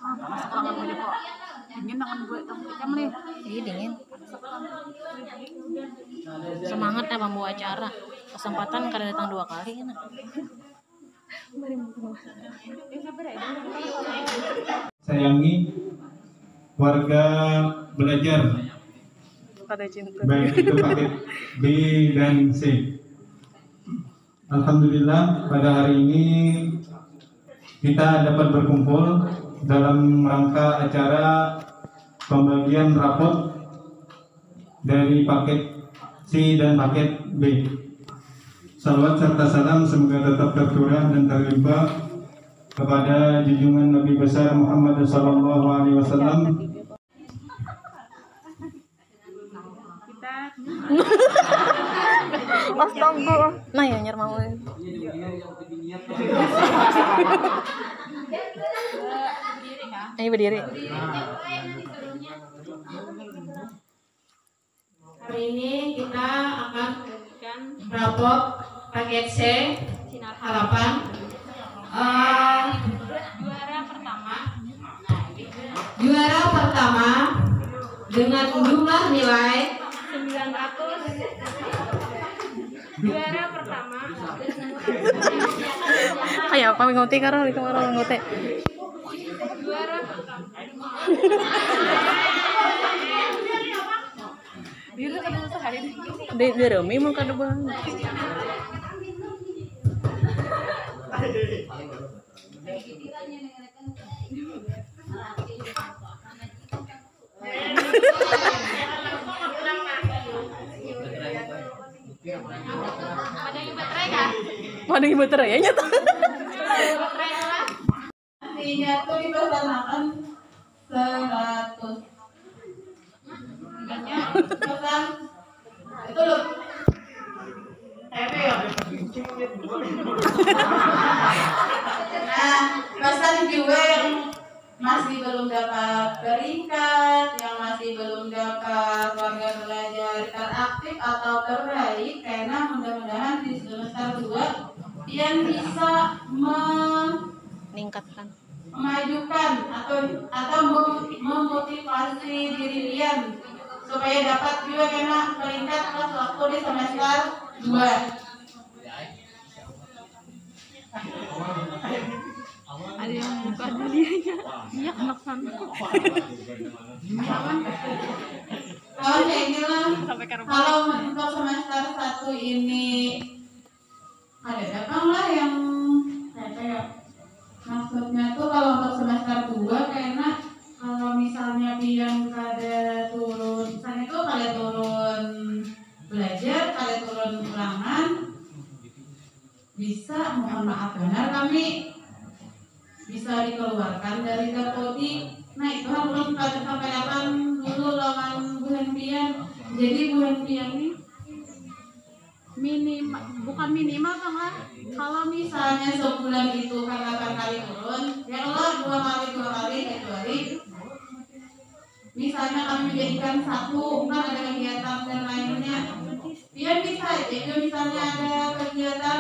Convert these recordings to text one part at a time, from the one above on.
Panas banget gue kok. Dingin banget gue ikan nih. Iya dingin. Semangat ya membawa acara. Kesempatan kada datang 2 kali kan. Sayangi warga belajar, Pada cinta. baik itu paket B dan C. Alhamdulillah pada hari ini kita dapat berkumpul dalam rangka acara pembagian rapot dari paket C dan paket B. Salawat serta salam semoga tetap tercurah dan terlimpah kepada junjungan Nabi besar Muhammad sallallahu alaihi wasallam. Astaga. Nah ya nyer mau. Ayo berdiri. Hari ini kita akan memberikan rapot paket C Sinar Harapan. Juara pertama dengan jumlah nilai 900. Juara pertama. Ayo kami ngote karo di kamar ngote. Juara pertama. Di remi mau kada bang. Ada yang baterai ya nyata. Artinya tuh dipersanakan 100. Pesan itu loh. Nah, pesan juga yang masih belum dapat peringkat, yang masih belum dapat warga belajar teraktif atau terbaik, karena mudah-mudahan di semester 2 yang bisa Meningkatkan. memajukan atau memotivasi diri Lian supaya dapat juga kena peringkat kelas waktu di semester 2. Ada yang buka dalianya. Iya anak sana. Kalau kayak gini kalau untuk semester 1 ini ada datang lah yang kayak maksudnya tuh kalau untuk semester 2 karena kalau misalnya yang kada turun, misalnya tuh kada turun belajar, kada turun ulangan, bisa mohon maaf benar kami bisa dikeluarkan dari Dapodik. Nah itu belum kada sampaikan dulu lawan Bu Henpian. Jadi Bu Henpian ini bukan minimal kan lah. Kalau misalnya sebulan itu kan 8 kali turun, ya Allah 2 kali kecuali misalnya kami menjadikan satu, kan ada kegiatan dan lainnya. Dia bisa, jadi misalnya ada kegiatan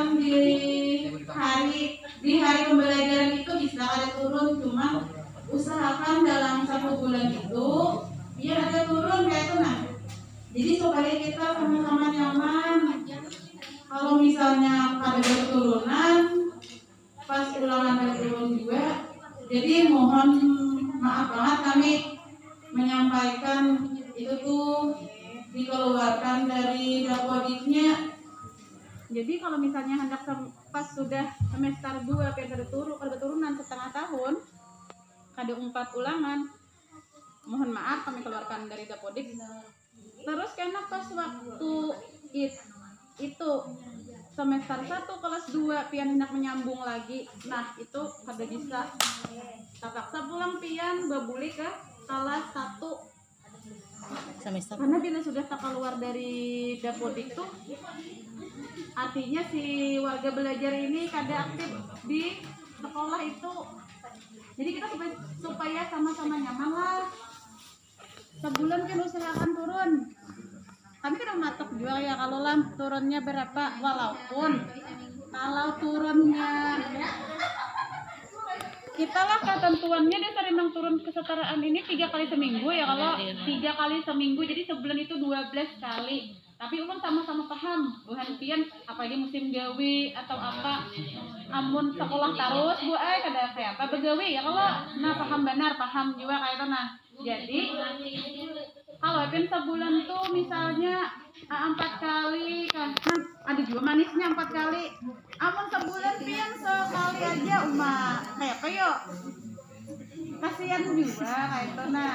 di hari pembelajaran itu bisa ada turun, cuma usahakan dalam 1 bulan itu biar ada turun kayak itu nah. Jadi supaya kita sama-sama nyaman. Kalau misalnya ada berturunan, pas ulangan berturun juga, jadi mohon maaf banget kami menyampaikan itu tuh dikeluarkan dari Dapodiknya. Jadi kalau misalnya hendak pas sudah semester 2 kada turunan setengah tahun, kada 4 ulangan, mohon maaf kami keluarkan dari Dapodik. Terus karena pas waktu itu semester 1 kelas 2 pian hendak menyambung lagi, nah itu kada bisa terpaksa pulang pian babuli ke kelas 1 Semester. karena bila sudah tak keluar dari Dapodik tuh artinya si warga belajar ini kada aktif di sekolah itu. Jadi kita supaya sama-sama nyaman lah, sebulan kan usahakan turun. Kami kan matok juga ya kalau lah turunnya berapa, walaupun kalau turunnya kita lah ketentuannya dasar emang turun kesetaraan ini 3 kali seminggu ya. Kalau 3 kali seminggu jadi sebulan itu 12 kali. Tapi ulun sama-sama paham bukan pian apalagi musim gawe atau apa amun sekolah terus bu kada kayak apa begawe ya kalau nah paham benar paham juga kayak itu nah. Jadi kalau pian sebulan tuh misalnya 4 kali kan ada juga manisnya 4 kali. Amun sebulan pian sekali aja kayak apa yuk kasihan juga kayak itu nah.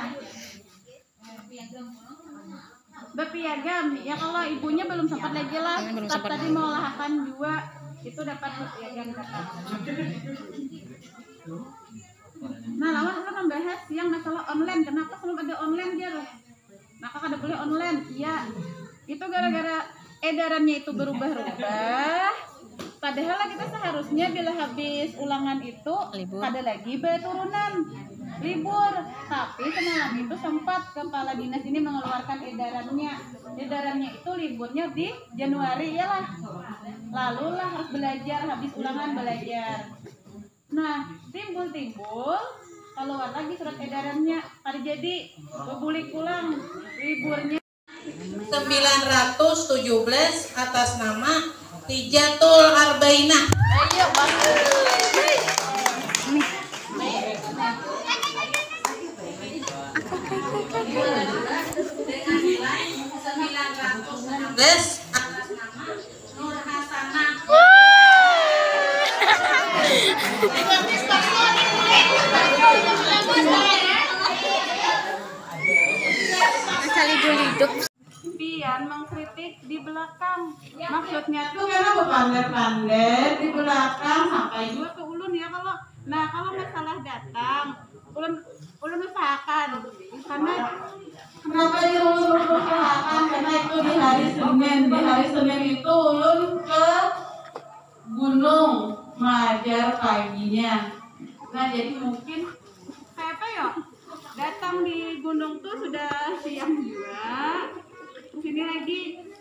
Berpiagam ya kalau ibunya belum sempat lagi lah tadi mau lahakan juga itu dapat berpiagam kata. Nah lawan kita membahas yang masalah online. Kenapa selalu ada online dia loh? Maka kada boleh online. Iya itu gara-gara edarannya itu berubah-ubah. Padahal kita seharusnya bila habis ulangan itu ada lagi turunan libur, tapi semalam itu sempat kepala dinas ini mengeluarkan edarannya itu liburnya di Januari ya lah, lalu lah harus belajar habis ulangan belajar. Nah timbul keluar lagi surat edarannya hari jadi bebulik pulang liburnya 917 atas nama Tijatul Arbainah. Ayo atas nama Nur Hasanah. Pian mengkritik di belakang. Maksudnya tuh karena berpander-pander di belakang sampai juga ke ulun ya kalau masalah datang ulun usahakan karena kenapa ulun usahakan karena itu di hari Senin itu ulun ke gunung mengajar paginya. Nah jadi mungkin kayak apa ya datang di gunung tuh sudah siang juga sini lagi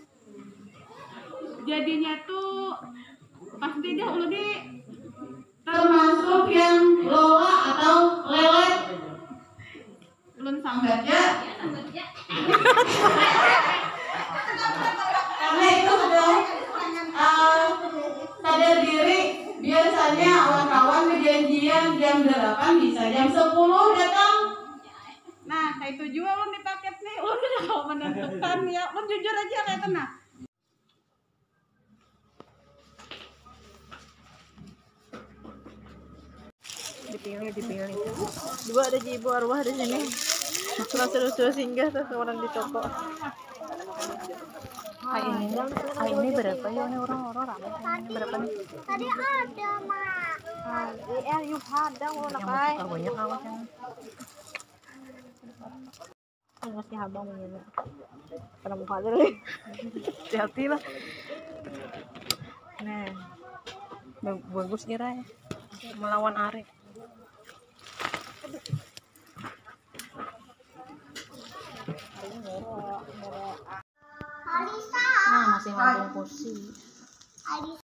jadinya tuh pasti dah ulun di termasuk yang loa atau lelet ulun sambatnya karena itu sudah sadar diri. Biasanya kawan-kawan kejadian jam 8 bisa jam 10 datang. Nah kayak itu juga ulun di paket nih ulun udah mau menentukan ya ulun jujur aja kayak tenang. Dipilih dua ada ibu arwah di sini suruh singgah tuh orang di toko. Ini berapa ya ini orang-orang ramai berapa nih tadi ada mak yuk ada orang kayak banyak awas yang ngasih habang begini karena muka aja deh hati lah nah bagus kira ya melawan Ari. Nah masih ngomong kursi